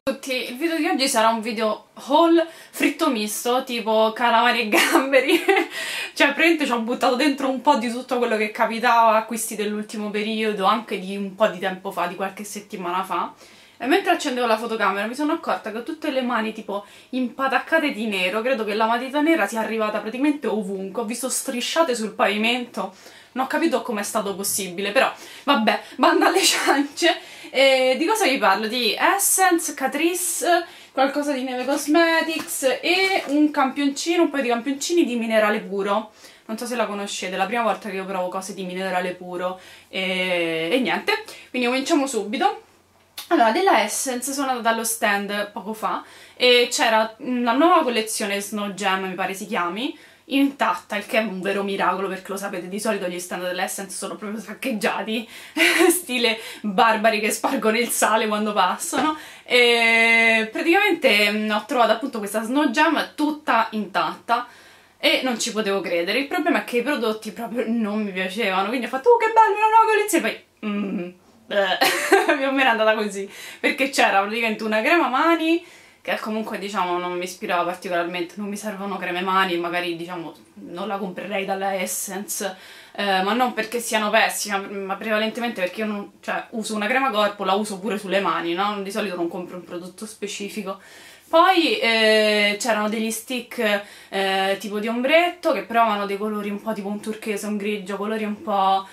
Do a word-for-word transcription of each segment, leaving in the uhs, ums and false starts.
Tutti, il video di oggi sarà un video haul fritto misto, tipo calamari e gamberi. Cioè praticamente ci ho buttato dentro un po' di tutto quello che capitava, acquisti dell'ultimo periodo, anche di un po' di tempo fa, di qualche settimana fa. E mentre accendevo la fotocamera mi sono accorta che ho tutte le mani tipo impataccate di nero. Credo che la matita nera sia arrivata praticamente ovunque, ho visto strisciate sul pavimento. Non ho capito come è stato possibile, però vabbè, banda alle ciance. E di cosa vi parlo? Di Essence, Catrice, qualcosa di Neve Cosmetics e un campioncino, un paio di campioncini di minerale puro. Non so se la conoscete, è la prima volta che io provo cose di minerale puro e, e niente, quindi cominciamo subito. Allora, della Essence sono andata allo stand poco fa e c'era la nuova collezione Snow Gem, mi pare si chiami, intatta, il che è un vero miracolo perché lo sapete, di solito gli stand dell'Essence sono proprio saccheggiati, stile barbari che spargono il sale quando passano. E praticamente ho trovato appunto questa Snow Gem tutta intatta e non ci potevo credere. Il problema è che i prodotti proprio non mi piacevano, quindi ho fatto oh che bello, una nuova collezione, poi mm, più o meno è andata così, perché c'era praticamente una crema mani che comunque diciamo non mi ispirava particolarmente, non mi servono creme mani, magari diciamo non la comprerei dalla Essence, eh, ma non perché siano pessime, ma prevalentemente perché io non, cioè, uso una crema corpo, la uso pure sulle mani, no? Di solito non compro un prodotto specifico. Poi eh, c'erano degli stick eh, tipo di ombretto che però avevano dei colori un po' tipo un turchese, un grigio, colori un po'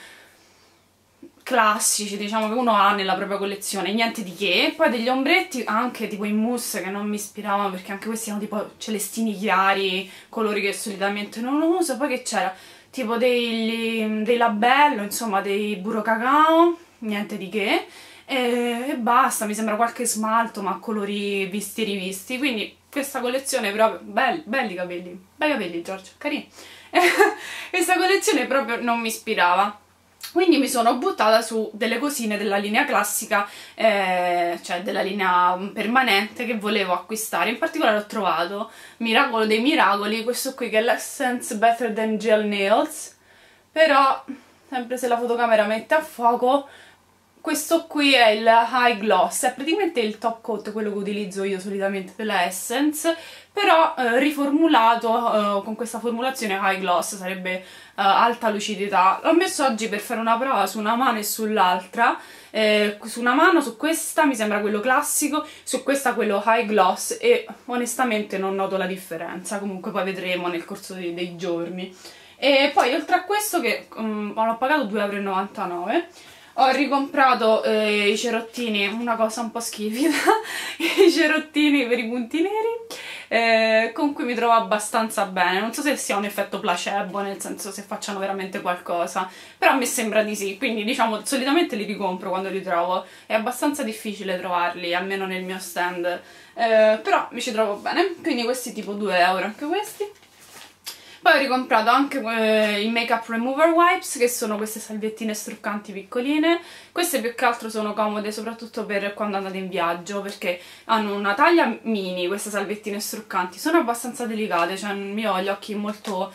classici, diciamo, che uno ha nella propria collezione, niente di che. Poi degli ombretti anche tipo in mousse che non mi ispiravano perché anche questi erano tipo celestini chiari, colori che solitamente non uso. Poi che c'era? Tipo dei, dei labello, insomma dei burro cacao, niente di che. E, e basta, mi sembra qualche smalto ma colori visti e rivisti, quindi questa collezione proprio, belli, belli capelli, bei capelli Giorgio, carini. Questa collezione proprio non mi ispirava. Quindi mi sono buttata su delle cosine della linea classica, eh, cioè della linea permanente che volevo acquistare. In particolare ho trovato, miracolo dei miracoli, questo qui che è l'Essence Better Than Gel Nails, però sempre se la fotocamera mette a fuoco, questo qui è il High Gloss, è praticamente il top coat, quello che utilizzo io solitamente della Essence, però eh, riformulato eh, con questa formulazione High Gloss, sarebbe eh, alta lucidità. L'ho messo oggi per fare una prova su una mano e sull'altra, eh, su una mano, su questa mi sembra quello classico, su questa quello High Gloss e onestamente non noto la differenza, comunque poi vedremo nel corso dei, dei giorni. E poi oltre a questo che um, l'ho pagato due e novantanove euro, ho ricomprato eh, i cerottini, una cosa un po' schifida, i cerottini per i punti neri, eh, con cui mi trovo abbastanza bene. Non so se sia un effetto placebo, nel senso se facciano veramente qualcosa, però a me sembra di sì, quindi diciamo solitamente li ricompro quando li trovo. È abbastanza difficile trovarli, almeno nel mio stand, eh, però mi ci trovo bene, quindi questi tipo due euro anche questi. Poi ho ricomprato anche eh, i Makeup Remover Wipes, che sono queste salviettine struccanti piccoline. Queste più che altro sono comode soprattutto per quando andate in viaggio, perché hanno una taglia mini, queste salviettine struccanti. Sono abbastanza delicate, cioè io ho gli occhi molto,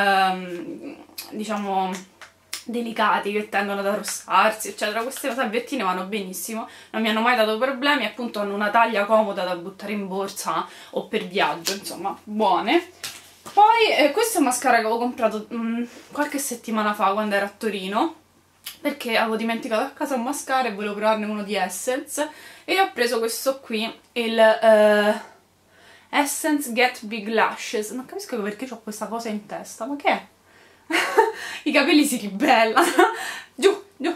ehm, diciamo, delicati, che tendono ad arrossarsi, eccetera. Queste salviettine vanno benissimo, non mi hanno mai dato problemi, appunto hanno una taglia comoda da buttare in borsa o per viaggio, insomma, buone. Poi eh, questo è un mascara che avevo comprato mh, qualche settimana fa quando ero a Torino, perché avevo dimenticato a casa un mascara e volevo provarne uno di Essence, e ho preso questo qui, il uh, Essence Get Big Lashes. Non capisco perché ho questa cosa in testa, ma che è? I capelli si ribellano. Giù, giù.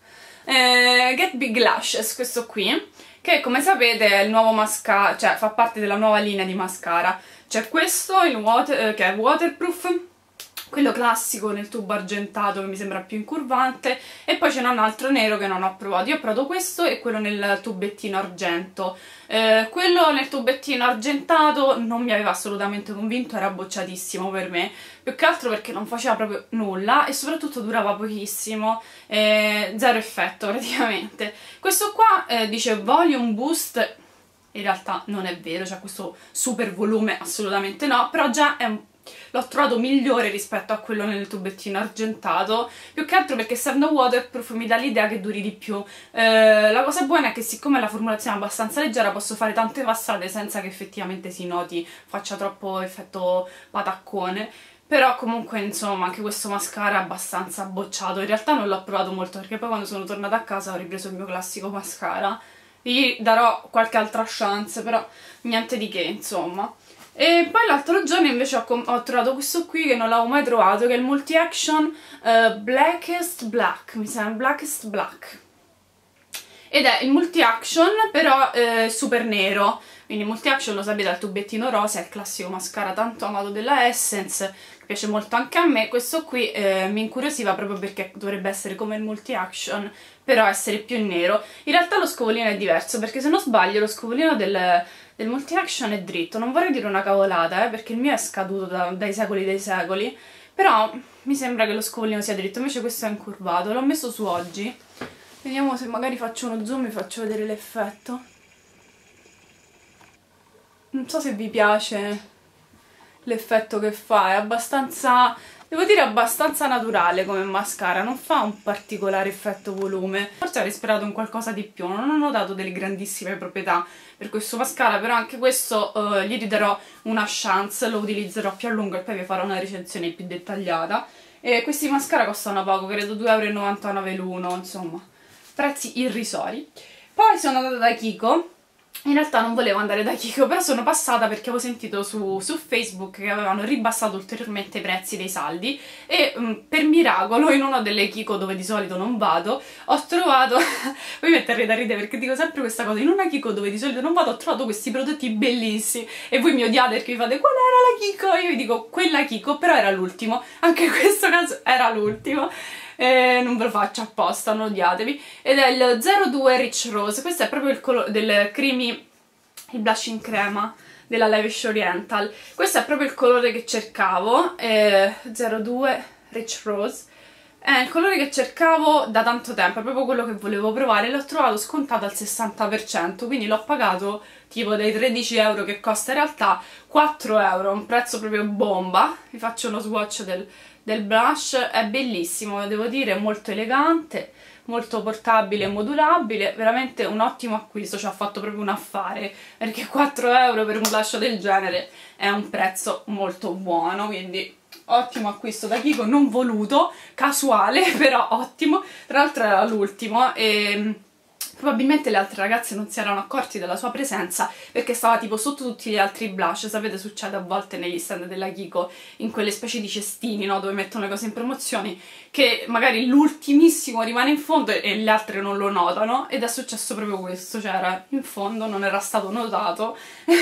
Eh, Get Big Lashes, questo qui, che come sapete è il nuovo mascara, cioè fa parte della nuova linea di mascara. C'è questo, il water, eh, che è waterproof, quello classico nel tubo argentato che mi sembra più incurvante, e poi c'è un altro nero che non ho provato. Io ho provato questo e quello nel tubettino argento. Eh, quello nel tubettino argentato non mi aveva assolutamente convinto, era bocciatissimo per me, più che altro perché non faceva proprio nulla e soprattutto durava pochissimo, eh, zero effetto praticamente. Questo qua eh, dice Volume Boost, in realtà non è vero, c'è questo super volume, assolutamente no, però già è un l'ho trovato migliore rispetto a quello nel tubettino argentato, più che altro perché essendo waterproof mi dà l'idea che duri di più. Eh, la cosa buona è che siccome la formulazione è abbastanza leggera posso fare tante passate senza che effettivamente si noti, faccia troppo effetto pataccone. Però comunque insomma anche questo mascara è abbastanza bocciato, in realtà non l'ho provato molto perché poi quando sono tornata a casa ho ripreso il mio classico mascara, gli darò qualche altra chance, però niente di che insomma. E poi l'altro giorno invece ho, ho trovato questo qui che non l'avevo mai trovato, che è il Multi Action uh, Blackest Black, mi sembra Blackest Black. Ed è il Multi Action però eh, super nero, quindi Multi Action lo sapete, al tubettino rosa, è il classico mascara tanto amato della Essence, che piace molto anche a me. Questo qui eh, mi incuriosiva proprio perché dovrebbe essere come il Multi Action, però essere più nero. In realtà lo scovolino è diverso, perché se non sbaglio lo scovolino del, del Multi Action è dritto, non vorrei dire una cavolata, eh, perché il mio è scaduto da, dai secoli dei secoli, però mi sembra che lo scovolino sia dritto, invece questo è incurvato, l'ho messo su oggi. Vediamo se magari faccio uno zoom e vi faccio vedere l'effetto. Non so se vi piace l'effetto che fa, è abbastanza, devo dire abbastanza naturale come mascara, non fa un particolare effetto volume. Forse avrei sperato un qualcosa di più, non ho notato delle grandissime proprietà per questo mascara, però anche questo uh, gli ridarò una chance, lo utilizzerò più a lungo e poi vi farò una recensione più dettagliata. E questi mascara costano poco, credo due e novantanove euro l'uno, insomma. Prezzi irrisori. Poi sono andata da Kiko, in realtà non volevo andare da Kiko, però sono passata perché avevo sentito su, su Facebook che avevano ribassato ulteriormente i prezzi dei saldi e um, per miracolo in una delle Kiko dove di solito non vado ho trovato, voi metterete da ridere perché dico sempre questa cosa, in una Kiko dove di solito non vado ho trovato questi prodotti bellissimi e voi mi odiate perché vi fate qual era la Kiko? Io vi dico quella Kiko, però era l'ultimo, anche in questo caso era l'ultimo. Eh, non ve lo faccio apposta, non odiatevi, ed è il zero due Rich Rose. Questo è proprio il colore del creamy, il blush in crema della Lavish Oriental. Questo è proprio il colore che cercavo, eh, zero due Rich Rose è il colore che cercavo da tanto tempo, è proprio quello che volevo provare, l'ho trovato scontato al sessanta per cento, quindi l'ho pagato tipo dai tredici euro che costa in realtà quattro euro, un prezzo proprio bomba. Vi faccio uno swatch del del blush, è bellissimo, devo dire, molto elegante, molto portabile e modulabile, veramente un ottimo acquisto, ci ha fatto proprio un affare, perché quattro euro per un blush del genere è un prezzo molto buono, quindi ottimo acquisto da Kiko, non voluto, casuale, però ottimo. Tra l'altro era l'ultimo e probabilmente le altre ragazze non si erano accorti della sua presenza perché stava tipo sotto tutti gli altri blush. Sapete, succede a volte negli stand della Kiko, in quelle specie di cestini, no, dove mettono le cose in promozioni, che magari l'ultimissimo rimane in fondo e le altre non lo notano, ed è successo proprio questo, cioè era in fondo, non era stato notato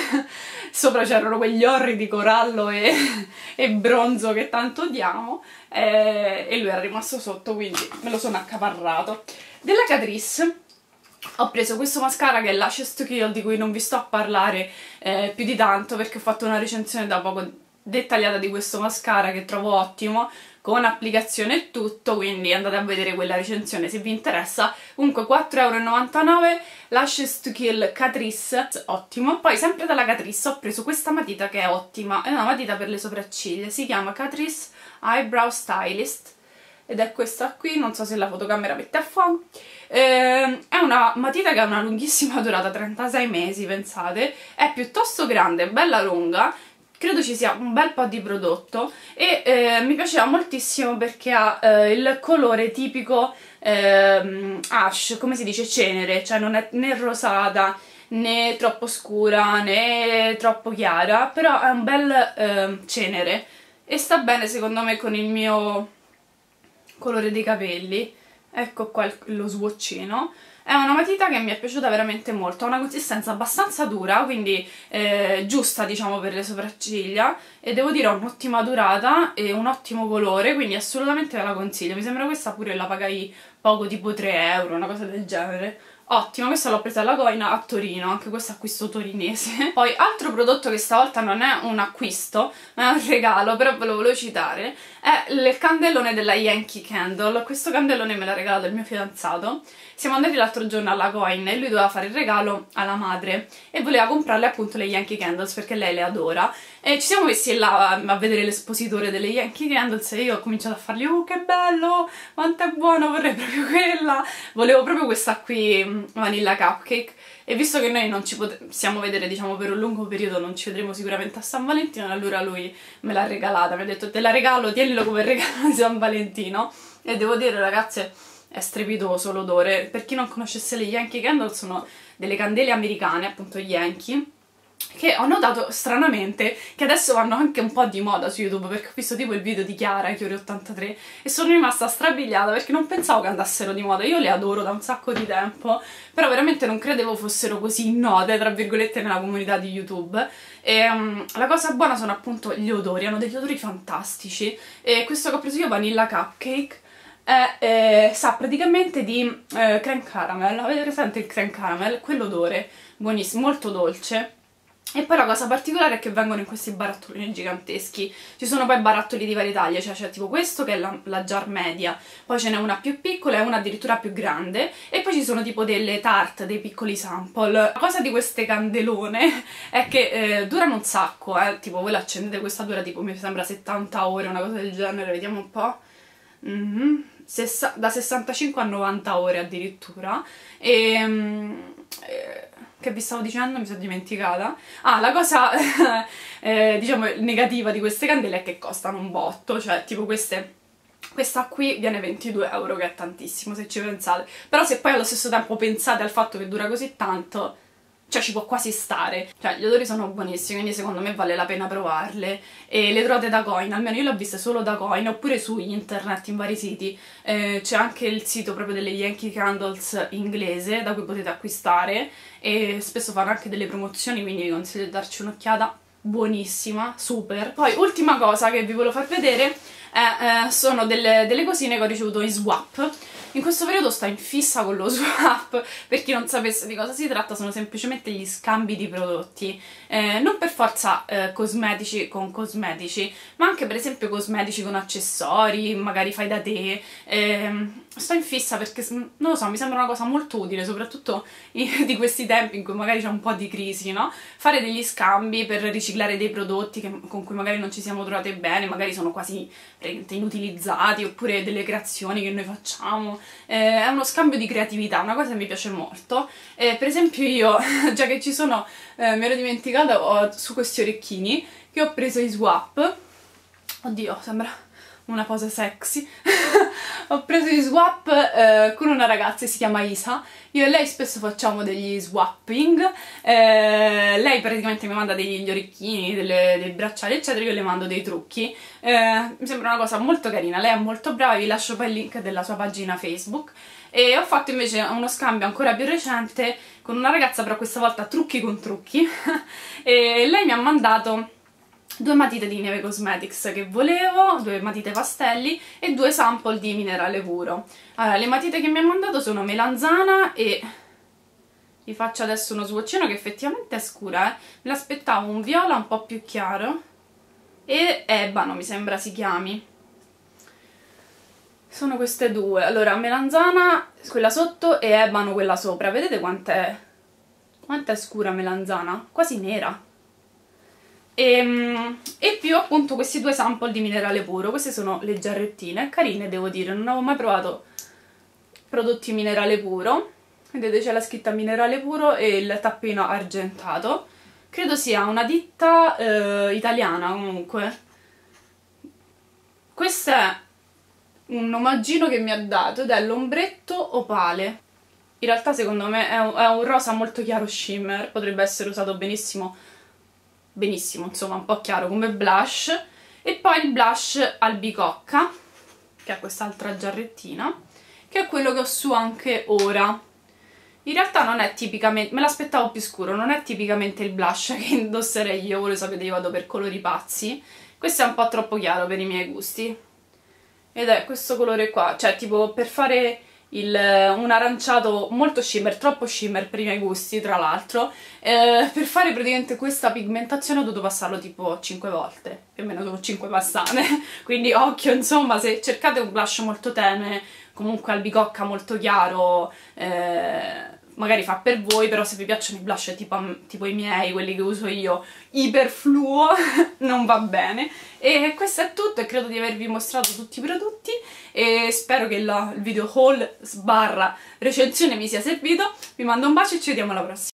sopra c'erano quegli orridi corallo e, e bronzo che tanto odiamo, e, e lui era rimasto sotto, quindi me lo sono accaparrato. Della Catrice ho preso questo mascara che è Lashes to Kill, di cui non vi sto a parlare eh, più di tanto perché ho fatto una recensione da poco dettagliata di questo mascara che trovo ottimo, con applicazione e tutto, quindi andate a vedere quella recensione se vi interessa. Comunque quattro e novantanove euro, Lashes to Kill Catrice, ottimo. Poi sempre dalla Catrice ho preso questa matita che è ottima, è una matita per le sopracciglia, si chiama Catrice Eyebrow Stylist ed è questa qui, non so se la fotocamera mette a fuoco. Eh, è una matita che ha una lunghissima durata, trentasei mesi, pensate, è piuttosto grande, bella lunga, credo ci sia un bel po' di prodotto e eh, mi piaceva moltissimo perché ha eh, il colore tipico eh, ash, come si dice, cenere, cioè non è né rosata né troppo scura né troppo chiara, però è un bel eh, cenere e sta bene secondo me con il mio colore dei capelli. Ecco qua lo swatchino. È una matita che mi è piaciuta veramente molto, ha una consistenza abbastanza dura, quindi eh, giusta diciamo per le sopracciglia, e devo dire ha un'ottima durata e un ottimo colore, quindi assolutamente ve la consiglio. Mi sembra questa pure la pagai poco, tipo tre euro, una cosa del genere. Ottima, questa l'ho presa alla Coina a Torino, anche questo acquisto torinese. Poi altro prodotto che stavolta non è un acquisto, ma è un regalo, però ve lo volevo citare, è il candellone della Yankee Candle. Questo candellone me l'ha regalato il mio fidanzato. Siamo andati l'altro giorno alla Coin e lui doveva fare il regalo alla madre e voleva comprarle appunto le Yankee Candles perché lei le adora. E ci siamo messi là a, a vedere l'espositore delle Yankee Candles e io ho cominciato a fargli oh che bello, quanto è buono, vorrei proprio quella, volevo proprio questa qui, Vanilla Cupcake. E visto che noi non ci possiamo vedere, diciamo, per un lungo periodo, non ci vedremo sicuramente a San Valentino, allora lui me l'ha regalata, mi ha detto te la regalo, tienilo come regalo di San Valentino. E devo dire, ragazze, è strepitoso l'odore. Per chi non conoscesse le Yankee Candle, sono delle candele americane, appunto Yankee, che ho notato stranamente che adesso vanno anche un po' di moda su YouTube, perché ho visto tipo il video di Chiara, Chiori ottantatré, e sono rimasta strabiliata perché non pensavo che andassero di moda. Io le adoro da un sacco di tempo, però veramente non credevo fossero così note, tra virgolette, nella comunità di YouTube. E um, la cosa buona sono appunto gli odori, hanno degli odori fantastici, e questo che ho preso io, Vanilla Cupcake, è, eh, sa praticamente di eh, creme caramel. Avete presente il creme caramel? Quell'odore, buonissimo, molto dolce. E poi la cosa particolare è che vengono in questi barattolini giganteschi. Ci sono poi barattoli di varie taglie, cioè c'è tipo questo che è la, la jar media, poi ce n'è una più piccola e una addirittura più grande, e poi ci sono tipo delle tarte, dei piccoli sample. La cosa di queste candelone è che eh, durano un sacco, eh. Tipo voi l'accendete, questa dura tipo mi sembra settanta ore, una cosa del genere, vediamo un po'. Mm-hmm. Sessa da sessantacinque a novanta ore addirittura. E... Um, eh, che vi stavo dicendo? Mi sono dimenticata. Ah, la cosa eh, diciamo negativa di queste candele è che costano un botto, cioè tipo queste, questa qui viene ventidue euro, che è tantissimo se ci pensate, però se poi allo stesso tempo pensate al fatto che dura così tanto, cioè ci può quasi stare. Cioè gli odori sono buonissimi, quindi secondo me vale la pena provarle. E le trovate da Coin, almeno io le ho viste solo da Coin, oppure su internet in vari siti. Eh, c'è anche il sito proprio delle Yankee Candles inglese da cui potete acquistare, e spesso fanno anche delle promozioni, quindi vi consiglio di darci un'occhiata. Buonissima, super. Poi ultima cosa che vi volevo far vedere è, eh, sono delle, delle cosine che ho ricevuto in swap. In questo periodo sto in fissa con lo swap. Per chi non sapesse di cosa si tratta, sono semplicemente gli scambi di prodotti, eh, non per forza eh, cosmetici con cosmetici, ma anche per esempio cosmetici con accessori, magari fai da te. Eh, sto in fissa perché, non lo so, mi sembra una cosa molto utile, soprattutto in, di questi tempi in cui magari c'è un po' di crisi, no? Fare degli scambi per riciclare dei prodotti che, con cui magari non ci siamo trovate bene, magari sono quasi inutilizzati, oppure delle creazioni che noi facciamo. Eh, è uno scambio di creatività, una cosa che mi piace molto. Eh, per esempio io, già che ci sono, eh, mi ero dimenticata, ho su questi orecchini che ho preso in swap. Oddio, sembra una cosa sexy. Ho preso i swap eh, con una ragazza che si chiama Isa. Io e lei spesso facciamo degli swapping. Eh, lei praticamente mi manda degli orecchini, delle, dei bracciali eccetera, io le mando dei trucchi. Eh, mi sembra una cosa molto carina, lei è molto brava, vi lascio poi il link della sua pagina Facebook. E ho fatto invece uno scambio ancora più recente con una ragazza, però questa volta trucchi con trucchi. E lei mi ha mandato due matite di Neve Cosmetics che volevo, due matite pastelli e due sample di minerale puro. Allora, le matite che mi ha mandato sono melanzana e... vi faccio adesso uno swatchino che effettivamente è scura, eh. Me l'aspettavo un viola un po' più chiaro e ebano, mi sembra si chiami. Sono queste due. Allora, melanzana, quella sotto, e ebano, quella sopra. Vedete quant'è quant'è scura melanzana? Quasi nera. E, e più appunto questi due sample di minerale puro. Queste sono le giarrettine, carine devo dire, non avevo mai provato prodotti minerale puro. Vedete c'è la scritta minerale puro e il tappino argentato. Credo sia una ditta eh, italiana comunque. Questo è un omaggino che mi ha dato ed è l'ombretto opale. In realtà secondo me è un, è un rosa molto chiaro shimmer, potrebbe essere usato benissimo benissimo, insomma, un po' chiaro come blush. E poi il blush albicocca, che è quest'altra giarrettina, che è quello che ho su anche ora. In realtà non è tipicamente, me l'aspettavo più scuro, non è tipicamente il blush che indosserei io, voi lo sapete, io vado per colori pazzi. Questo è un po' troppo chiaro per i miei gusti. Ed è questo colore qua, cioè tipo per fare il, un aranciato molto shimmer, troppo shimmer per i miei gusti tra l'altro, eh, per fare praticamente questa pigmentazione ho dovuto passarlo tipo cinque volte, più o meno sono cinque passate, quindi occhio insomma, se cercate un blush molto tenue, comunque albicocca molto chiaro, eh, magari fa per voi, però se vi piacciono i blush tipo, tipo i miei, quelli che uso io, iperfluo, non va bene. E questo è tutto, e credo di avervi mostrato tutti i prodotti, e spero che la, il video haul sbarra recensione vi sia servito. Vi mando un bacio e ci vediamo alla prossima.